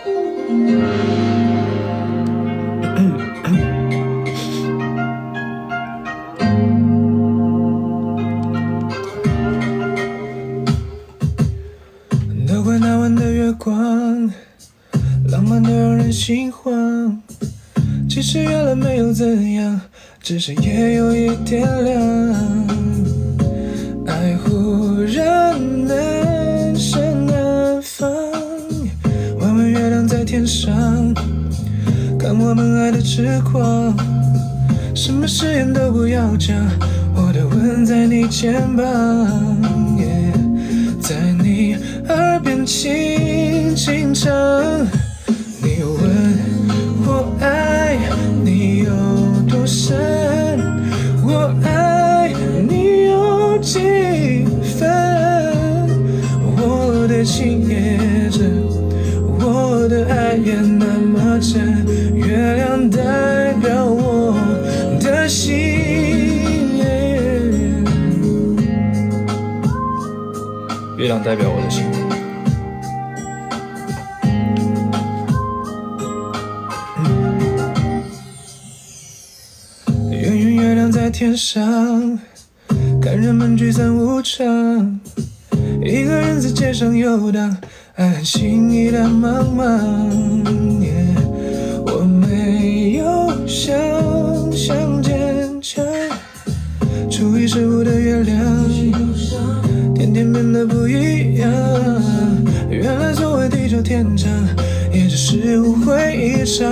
都怪那晚的月光，浪漫的让人心慌。其实原来没有怎样，只是夜有一点凉。爱忽然难舍难放，弯弯月亮在天上，看我们爱的痴狂。什么誓言都不要讲，我的吻在你肩膀，在你耳边轻轻唱。你问我爱你有多深，我爱你有几分？我的情也真，我的爱也那么真，月亮代表我的心。月亮代表我的心。圆圆月亮在天上，看人们聚散无常。一个人在街上游荡，爱很轻易的茫茫。我没有想象坚强，初一十五的月亮，天天变得不一样。原来所谓地久天长，也只是误会一场。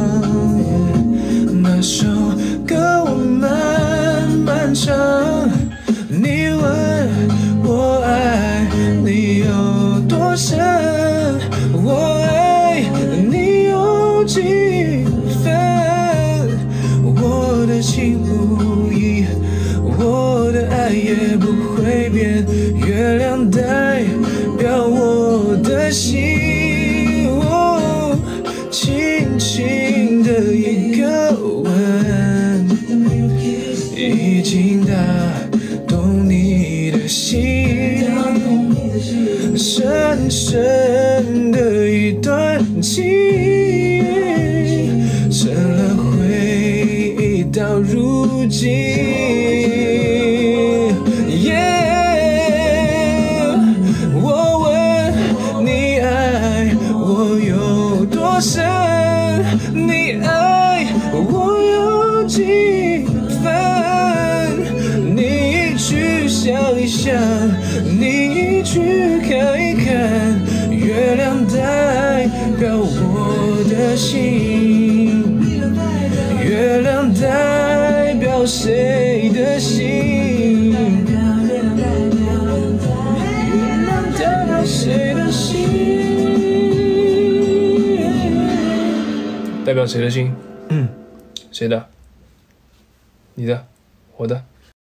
那首歌我慢慢唱，你问我爱你有多深，我爱你有几分？我的情无疑，我的爱也不会变，月亮代表我的心。轻轻的一个吻，已经打动你的心，深深的一段情，成了回忆到如今。我问你爱我有多深，你爱我有几分？你一去想一想，你一去看一看，月亮代表我的心，月亮代表谁的心？月亮代表谁的心？代表谁的心？谁的？你的？我的？